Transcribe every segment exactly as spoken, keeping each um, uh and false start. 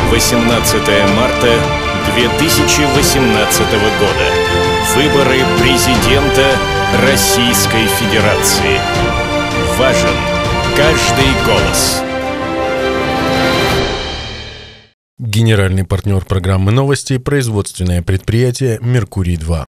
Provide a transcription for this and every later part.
восемнадцатое марта две тысячи восемнадцатого года. Выборы президента Российской Федерации. Важен каждый голос. Генеральный партнер программы «Новости» – производственное предприятие «Меркурий-два».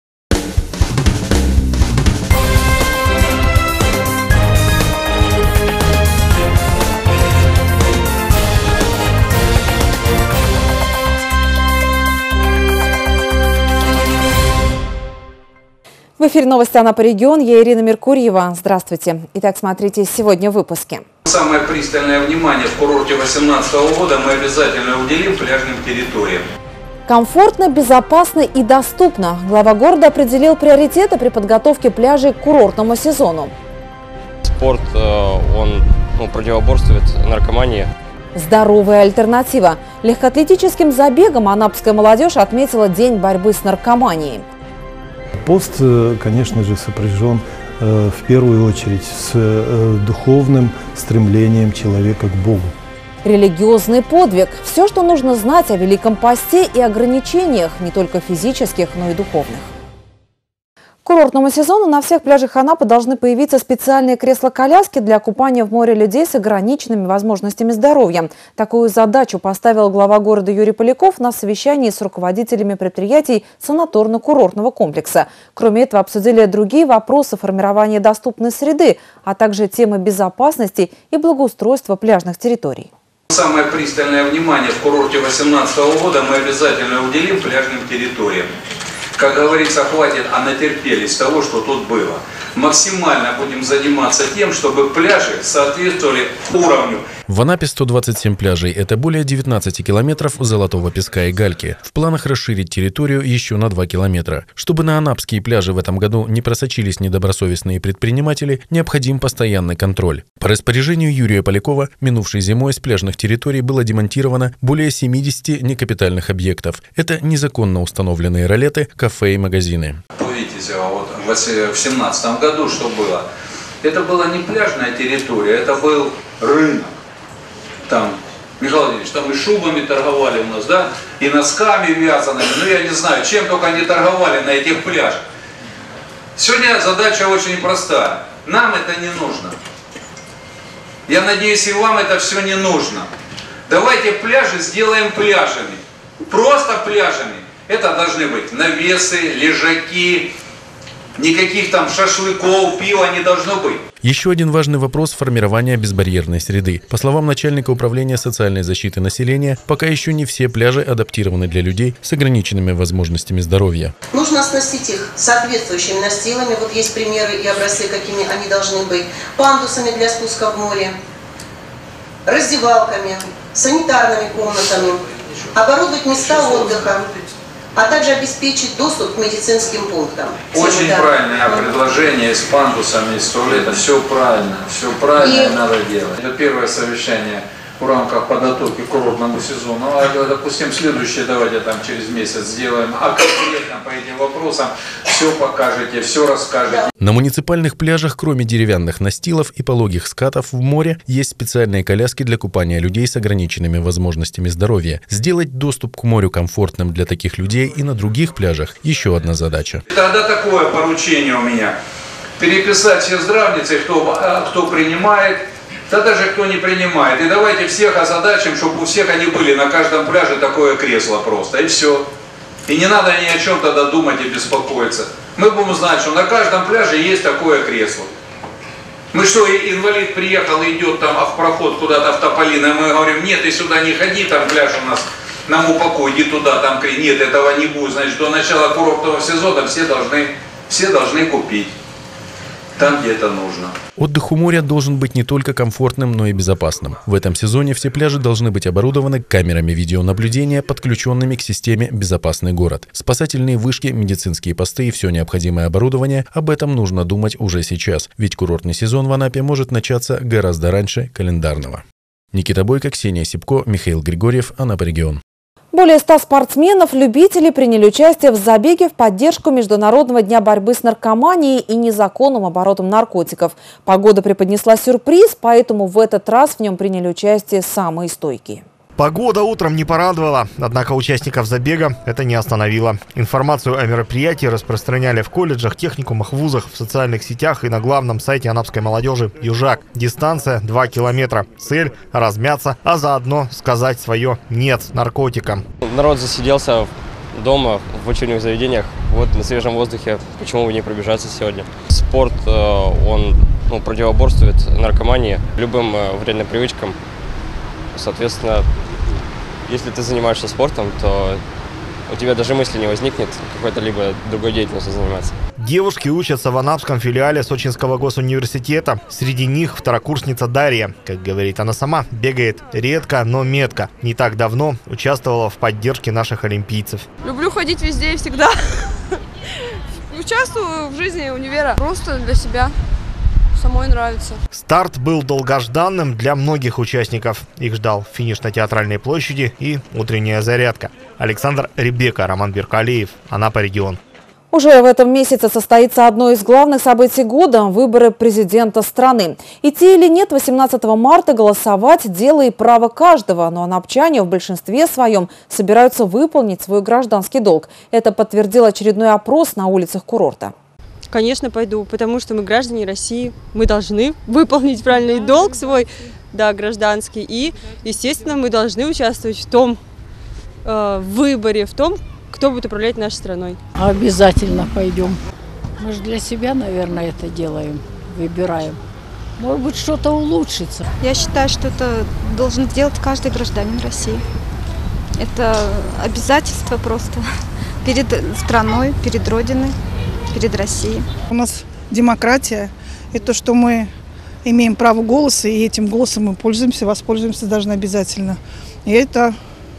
В эфире новости Анапа регион. Я Ирина Меркурьева. Здравствуйте. Итак, смотрите сегодня в выпуске. Самое пристальное внимание в курорте две тысячи восемнадцатого года мы обязательно уделим пляжным территориям. Комфортно, безопасно и доступно. Глава города определил приоритеты при подготовке пляжей к курортному сезону. Спорт, он ну, противоборствует наркомании. Здоровая альтернатива. Легкоатлетическим забегом анапская молодежь отметила День борьбы с наркоманией. Пост, конечно же, сопряжен в первую очередь с духовным стремлением человека к Богу. Религиозный подвиг. Все, что нужно знать о Великом посте и ограничениях, не только физических, но и духовных. К курортному сезону на всех пляжах Анапы должны появиться специальные кресла-коляски для купания в море людей с ограниченными возможностями здоровья. Такую задачу поставил глава города Юрий Поляков на совещании с руководителями предприятий санаторно-курортного комплекса. Кроме этого, обсудили другие вопросы формирования доступной среды, а также темы безопасности и благоустройства пляжных территорий. Самое пристальное внимание в курорте две тысячи восемнадцатого года мы обязательно уделим пляжным территориям. Как говорится, хватит, а натерпелись того, что тут было. Максимально будем заниматься тем, чтобы пляжи соответствовали уровню. В Анапе сто двадцать семь пляжей. Это более девятнадцати километров золотого песка и гальки. В планах расширить территорию еще на два километра. Чтобы на анапские пляжи в этом году не просочились недобросовестные предприниматели, необходим постоянный контроль. По распоряжению Юрия Полякова, минувшей зимой с пляжных территорий было демонтировано более семидесяти некапитальных объектов. Это незаконно установленные ролеты, кафе и магазины. Видите, вот в две тысячи семнадцатом году что было? Это была не пляжная территория, это был рынок. Там, Михаил Владимирович, там и шубами торговали у нас, да, и носками вязаными, ну я не знаю, чем только они торговали на этих пляжах. Сегодня задача очень простая. Нам это не нужно. Я надеюсь, и вам это все не нужно. Давайте пляжи сделаем пляжами. Просто пляжами. Это должны быть навесы, лежаки, никаких там шашлыков, пива не должно быть. Еще один важный вопрос – формирования безбарьерной среды. По словам начальника управления социальной защиты населения, пока еще не все пляжи адаптированы для людей с ограниченными возможностями здоровья. Нужно оснастить их соответствующими настилами. Вот есть примеры и образцы, какими они должны быть. Пандусами для спуска в море, раздевалками, санитарными комнатами, оборудовать места отдыха, а также обеспечить доступ к медицинским пунктам. Очень да. правильное предложение с пандусами, с туалетом. Все правильно, все правильно и... надо делать. Это первое совещание в рамках подготовки к курортному сезону. А, допустим, следующее давайте там через месяц сделаем. А конкретно по этим вопросам все покажете, все расскажете. На муниципальных пляжах, кроме деревянных настилов и пологих скатов в море, есть специальные коляски для купания людей с ограниченными возможностями здоровья. Сделать доступ к морю комфортным для таких людей и на других пляжах – еще одна задача. Тогда такое поручение у меня. Переписать все здравницы, кто, кто принимает, да даже кто не принимает. И давайте всех озадачим, чтобы у всех они были на каждом пляже такое кресло просто. И все. И не надо ни о чем тогда думать и беспокоиться. Мы будем знать, что на каждом пляже есть такое кресло. Мы что, инвалид приехал и идет там в проход куда-то в Тополино, и мы говорим, нет, ты сюда не ходи, там пляж у нас на Мупаку, иди туда, там нет, этого не будет. Значит, до начала курортного сезона все должны, все должны купить. Там, где это нужно. Отдых у моря должен быть не только комфортным, но и безопасным. В этом сезоне все пляжи должны быть оборудованы камерами видеонаблюдения, подключенными к системе «Безопасный город». Спасательные вышки, медицинские посты и все необходимое оборудование – об этом нужно думать уже сейчас, ведь курортный сезон в Анапе может начаться гораздо раньше календарного. Никита Бойко, Ксения Сипко, Михаил Григорьев, Анапа регион. Более ста спортсменов-любителей приняли участие в забеге в поддержку Международного дня борьбы с наркоманией и незаконным оборотом наркотиков. Погода преподнесла сюрприз, поэтому в этот раз в нем приняли участие самые стойкие. Погода утром не порадовала, однако участников забега это не остановило. Информацию о мероприятии распространяли в колледжах, техникумах, вузах, в социальных сетях и на главном сайте анапской молодежи «Южак». Дистанция два километра. Цель – размяться, а заодно сказать свое «нет» наркотикам. Народ засиделся дома, в учебных заведениях, вот на свежем воздухе. Почему бы не пробежаться сегодня? Спорт, он ну, противоборствует наркомании, любым вредным привычкам. Соответственно, если ты занимаешься спортом, то у тебя даже мысли не возникнет какой-то либо другой деятельностью заниматься. Девушки учатся в анапском филиале Сочинского госуниверситета. Среди них второкурсница Дарья. Как говорит она сама, бегает редко, но метко. Не так давно участвовала в поддержке наших олимпийцев. Люблю ходить везде и всегда. Участвую в жизни универа просто для себя. Самой нравится. Старт был долгожданным для многих участников. Их ждал финиш на Театральной площади и утренняя зарядка. Александр Ребека, Роман Беркалиев, Анапа регион. Уже в этом месяце состоится одно из главных событий года – выборы президента страны. Идти или нет восемнадцатого марта голосовать – дело и право каждого. Но анапчане в большинстве своем собираются выполнить свой гражданский долг. Это подтвердил очередной опрос на улицах курорта. Конечно, пойду, потому что мы граждане России. Мы должны выполнить правильный долг свой, да, гражданский. И, естественно, мы должны участвовать в том э, выборе, в том, кто будет управлять нашей страной. Обязательно пойдем. Мы же для себя, наверное, это делаем, выбираем. Может быть, что-то улучшится. Я считаю, что это должен сделать каждый гражданин России. Это обязательство просто перед страной, перед Родиной, перед Россией. У нас демократия, и то, что мы имеем право голоса, и этим голосом мы пользуемся, воспользуемся должны обязательно. И это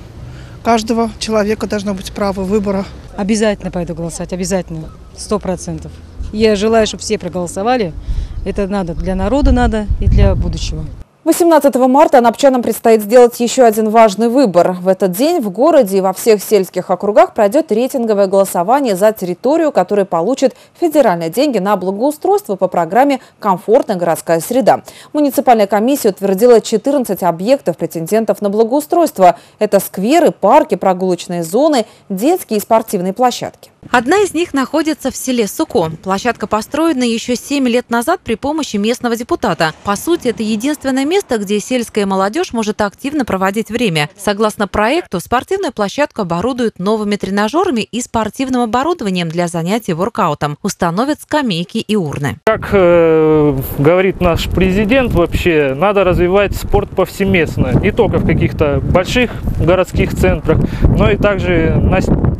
каждого человека должно быть право выбора. Обязательно пойду голосовать, обязательно, сто процентов. Я желаю, чтобы все проголосовали. Это надо для народа надо и для будущего. восемнадцатого марта анапчанам предстоит сделать еще один важный выбор. В этот день в городе и во всех сельских округах пройдет рейтинговое голосование за территорию, которая получит федеральные деньги на благоустройство по программе «Комфортная городская среда». Муниципальная комиссия утвердила четырнадцать объектов претендентов на благоустройство. Это скверы, парки, прогулочные зоны, детские и спортивные площадки. Одна из них находится в селе Суко. Площадка построена еще семь лет назад при помощи местного депутата. По сути, это единственное место, где сельская молодежь может активно проводить время. Согласно проекту, спортивную площадку оборудуют новыми тренажерами и спортивным оборудованием для занятий воркаутом. Установят скамейки и урны. Как э, говорит наш президент, вообще надо развивать спорт повсеместно. Не только в каких-то больших городских центрах, но и также на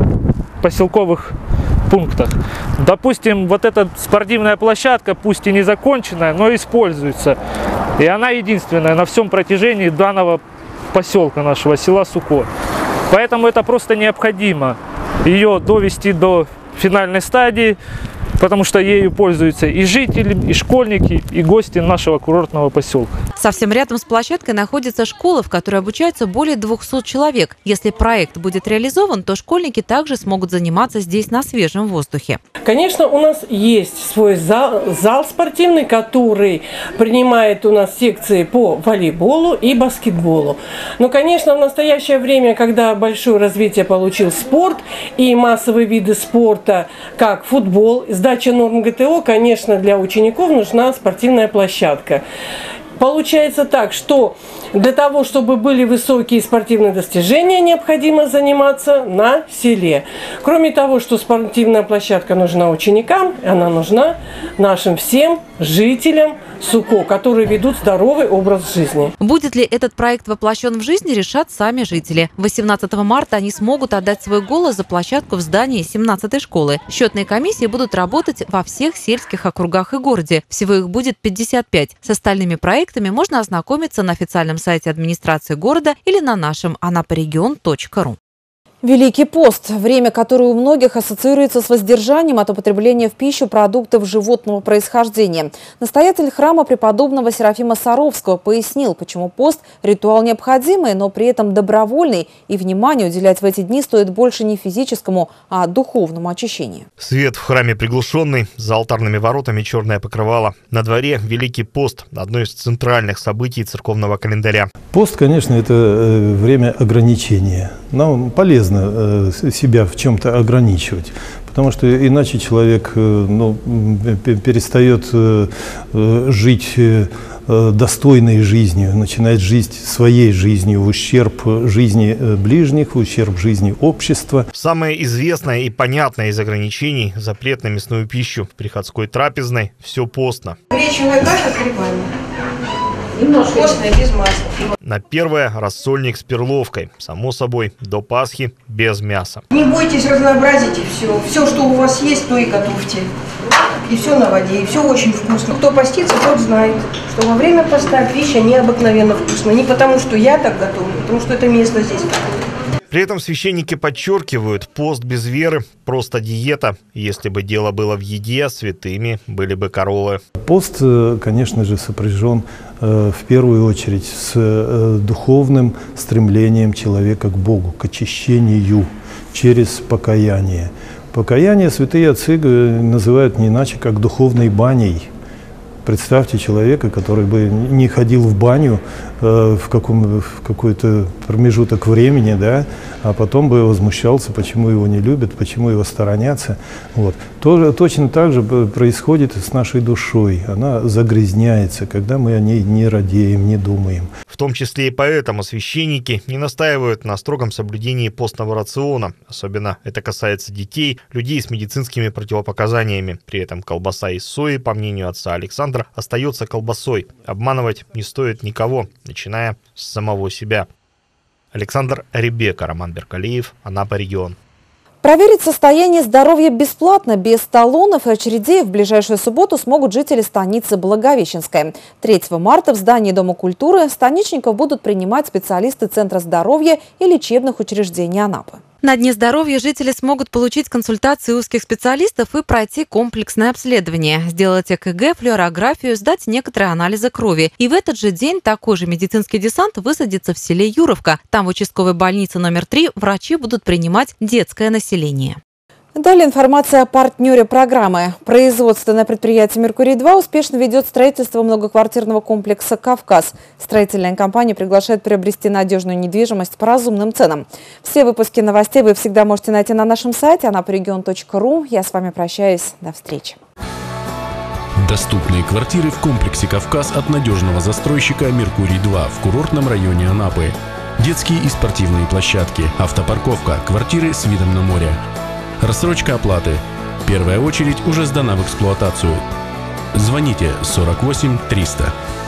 поселковых пунктах. Допустим, вот эта спортивная площадка, пусть и не законченная, но используется. И она единственная на всем протяжении данного поселка нашего, села Суко. Поэтому это просто необходимо ее довести до финальной стадии, потому что ею пользуются и жители, и школьники, и гости нашего курортного поселка. Совсем рядом с площадкой находится школа, в которой обучаются более двухсот человек. Если проект будет реализован, то школьники также смогут заниматься здесь на свежем воздухе. Конечно, у нас есть свой зал, зал спортивный, который принимает у нас секции по волейболу и баскетболу. Но, конечно, в настоящее время, когда большое развитие получил спорт и массовые виды спорта, как футбол, сдача норм ГТО, конечно, для учеников нужна спортивная площадка. Получается так, что для того, чтобы были высокие спортивные достижения, необходимо заниматься на селе. Кроме того, что спортивная площадка нужна ученикам, она нужна нашим всем жителям Суко, которые ведут здоровый образ жизни. Будет ли этот проект воплощен в жизнь, решат сами жители. восемнадцатого марта они смогут отдать свой голос за площадку в здании семнадцатой школы. Счетные комиссии будут работать во всех сельских округах и городе. Всего их будет пятьдесят пять. С остальными проектами можно ознакомиться на официальном сайте администрации города или на нашем анапарегион точка ру. Великий пост – время, которое у многих ассоциируется с воздержанием от употребления в пищу продуктов животного происхождения. Настоятель храма преподобного Серафима Саровского пояснил, почему пост – ритуал необходимый, но при этом добровольный, и внимание уделять в эти дни стоит больше не физическому, а духовному очищению. Свет в храме приглушенный, за алтарными воротами черное покрывало. На дворе Великий пост – одно из центральных событий церковного календаря. Пост, конечно, это время ограничения. Нам полезно себя в чем-то ограничивать, потому что иначе человек ну, перестает жить достойной жизнью, начинает жить своей жизнью в ущерб жизни ближних, в ущерб жизни общества. Самое известное и понятное из ограничений – запрет на мясную пищу. В приходской трапезной все постно. Гречневая каша с грибами. Немножко постная, без масла. На первое – рассольник с перловкой. Само собой, до Пасхи без мяса. Не бойтесь разнообразить и все. Все, что у вас есть, то и готовьте. И все на воде, и все очень вкусно. Кто постится, тот знает, что во время поста пища необыкновенно вкусная. Не потому, что я так готовлю, потому что это место здесь такое. При этом священники подчеркивают, пост без веры – просто диета. Если бы дело было в еде, святыми были бы коровы. Пост, конечно же, сопряжен в первую очередь с духовным стремлением человека к Богу, к очищению через покаяние. Покаяние святые отцы называют не иначе, как духовной баней. Представьте человека, который бы не ходил в баню э, в, каком, в какой-то промежуток времени, да, а потом бы возмущался, почему его не любят, почему его сторонятся. Вот. Тоже, точно так же происходит и с нашей душой. Она загрязняется, когда мы о ней не радеем, не думаем. В том числе и поэтому священники не настаивают на строгом соблюдении постного рациона. Особенно это касается детей, людей с медицинскими противопоказаниями. При этом колбаса из сои, по мнению отца Александра, остается колбасой. Обманывать не стоит никого, начиная с самого себя. Александр Ребека, Роман Беркалиев, Анапа, регион. Проверить состояние здоровья бесплатно, без талонов и очередей в ближайшую субботу смогут жители станицы Благовещенская. третьего марта в здании Дома культуры станичников будут принимать специалисты Центра здоровья и лечебных учреждений Анапы. На Дне здоровья жители смогут получить консультации узких специалистов и пройти комплексное обследование, сделать ЭКГ, флюорографию, сдать некоторые анализы крови. И в этот же день такой же медицинский десант высадится в селе Юровка. Там в участковой больнице номер три врачи будут принимать детское население. Далее информация о партнере программы. Производственное предприятие «Меркурий-два» успешно ведет строительство многоквартирного комплекса «Кавказ». Строительная компания приглашает приобрести надежную недвижимость по разумным ценам. Все выпуски новостей вы всегда можете найти на нашем сайте анапарегион точка ру. Я с вами прощаюсь. До встречи. Доступные квартиры в комплексе «Кавказ» от надежного застройщика «Меркурий-два» в курортном районе Анапы. Детские и спортивные площадки, автопарковка, квартиры с видом на море. Рассрочка оплаты. Первая очередь уже сдана в эксплуатацию. Звоните сорок восемь триста.